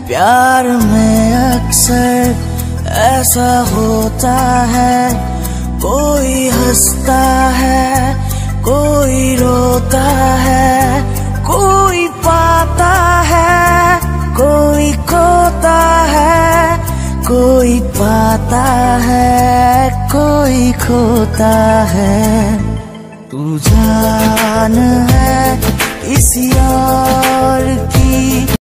प्यार में अक्सर ऐसा होता है, कोई हंसता है, कोई रोता है, कोई पाता है, कोई खोता है, कोई पाता है, कोई खोता है। तू जान है किसी और की